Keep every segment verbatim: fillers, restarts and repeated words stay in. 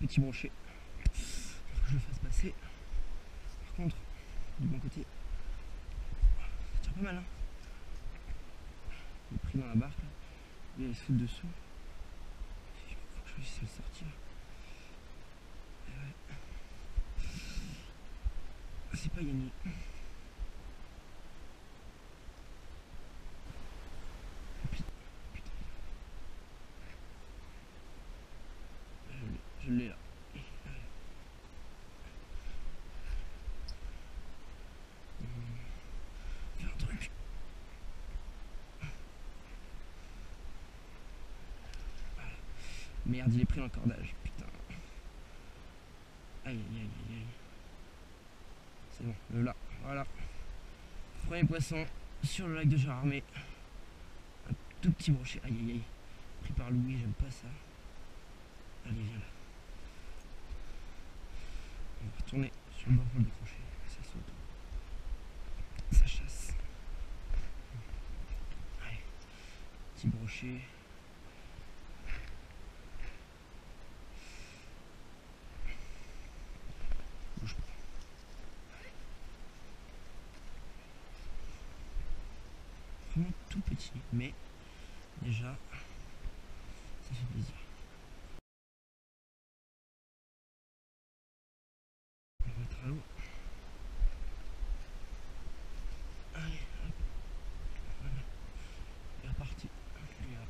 petit brochet. Faut que je le fasse passer. Par contre, du bon côté, ça tire pas mal. Hein. Il est pris dans la barque. Là. Il se fout dessous. Faut que je réussisse à le sortir. Et ouais. C'est pas gagné. Je l'ai là. Faire un truc. Voilà. Merde, il est pris dans le cordage. Putain. Aïe aïe aïe aïe aïe. C'est bon, le là. Voilà. Premier poisson sur le lac de Gérardmer. Un tout petit brochet. Aïe aïe aïe. Pris par Louis, j'aime pas ça. Allez, viens là. On va retourner sur le bord pour le décrocher. Ça saute. Ça chasse. Allez. Petit brochet. Bouge pas. Vraiment tout petit, mais déjà, ça fait plaisir. On va mettre à l'eau. Allez, hop. Voilà. Il est reparti. Il est là.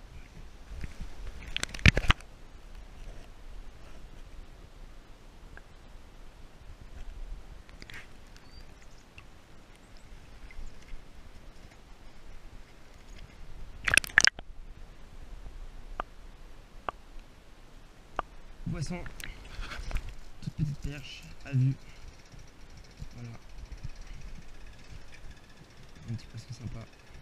Poisson, toute petite perche à vue. Voilà. Un petit poisson sympa.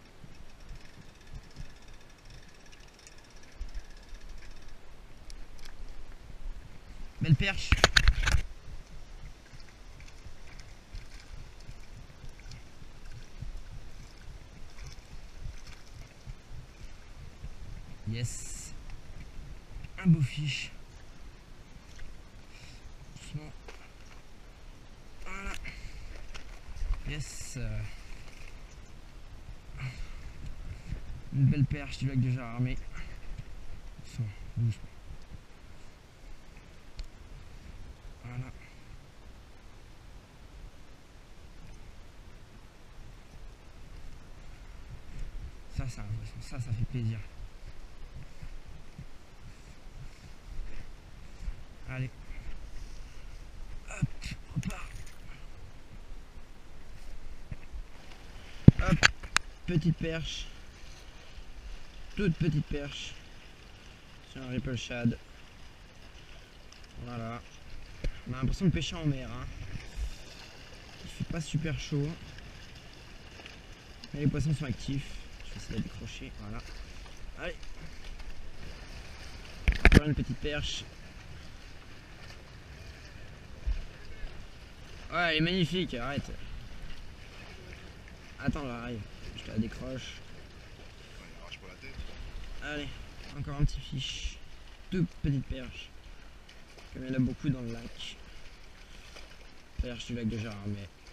Belle perche. Yes. Un beau fiche. Doucement. Voilà. Yes. Une belle perche du lac de Gérardmer. Doucement, doucement. Voilà. Ça, c'est un poisson. Ça, ça fait plaisir. Allez. Hop, on repart. Hop, petite perche. Toute petite perche. Sur un ripple shad. Voilà. On a l'impression de pêcher en mer. Hein. Il fait pas super chaud. Mais les poissons sont actifs. Je vais essayer de décrocher. Voilà. Allez. Encore une petite perche. Ouais, elle est magnifique. Arrête. Attends, j'arrive. Je te la décroche. Allez. Encore un petit fiche. Toute petite perche. Comme il y en a beaucoup dans le lac. Perche du lac de Gérardmer.